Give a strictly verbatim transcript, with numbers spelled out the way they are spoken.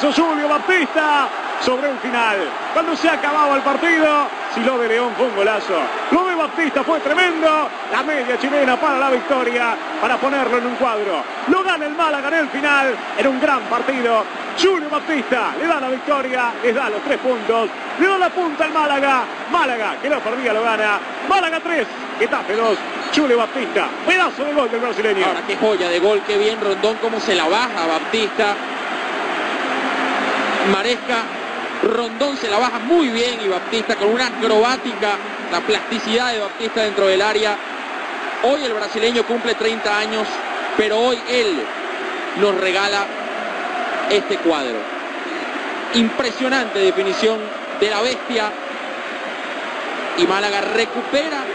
hizo Julio Baptista sobre un final. Cuando se acababa el partido, si lo de León fue un golazo, lo de Baptista fue tremendo. La media chilena para la victoria, para ponerlo en un cuadro. Lo gana el Málaga en el final, en un gran partido. Julio Baptista le da la victoria, les da los tres puntos, le da la punta al Málaga. Málaga, que lo perdía, lo gana. Málaga tres, Getafe dos. Julio Baptista, pedazo de gol del brasileño. Ahora qué joya de gol, qué bien Rondón, cómo se la baja Baptista. Maresca, Rondón se la baja muy bien y Baptista con una acrobática, la plasticidad de Baptista dentro del área. Hoy el brasileño cumple treinta años, pero hoy él nos regala este cuadro. Impresionante definición de la bestia. Y Málaga recupera